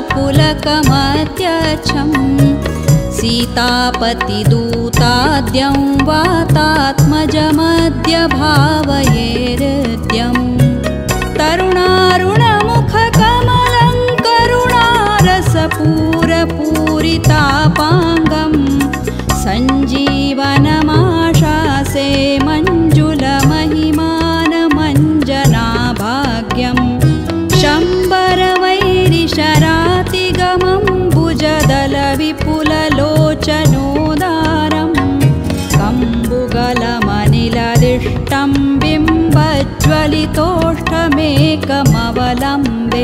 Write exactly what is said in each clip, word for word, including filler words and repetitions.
चारुपुलकमत्यच्छम् सीतापतिदूताद्यं वातात्मजमद्य भावयेरद्यम् तरुणारुणमुखकमलं करुणारसपूरपूरितापाङ्गं सञ्जीवनमाशासे मञ्जुलमहिमानमञ्जनाभाग्यम् शम्बरवैरिशरातिगमं भुजदलविपुललोचनोदारं कम्बुगलमनिलदिष्टं बिम्बज्वलितोष्ठमेकमवलम्बे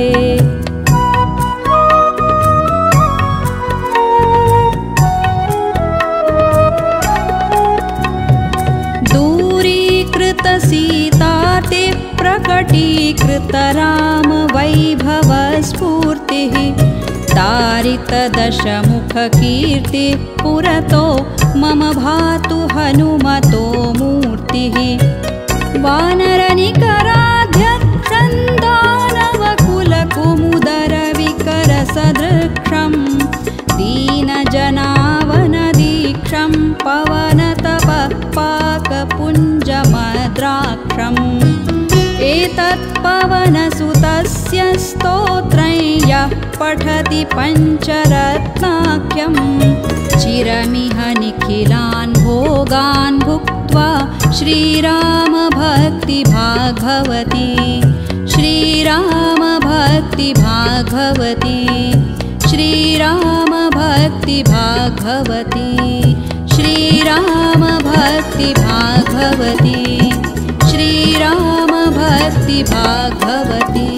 दूरीकृतसीताते प्रकटीकृतरामवैभवस्फूर्तिः तारितदशमुखकीर्तिः पुरतो मम भातु हनुमतो मूर्तिः वानरनिकराध्यक्षन्दानवकुलकुमुदरविकरसदृक्षं दीनजनावनदीक्षं पवनतपः पाकपुञ्जमद्राक्षम् एतत्पवनसुतस्य स्तोत्रं यः पठति पञ्चरत्नाख्यं चिरमिह निखिलान् भोगान् भुक्त्वा श्रीरामभक्तिभागवती श्रीरामभक्तिभागवती श्रीरामभक्तिभागवती श्रीरामभक्तिभागवती श्रीरामभक्तिभागवती।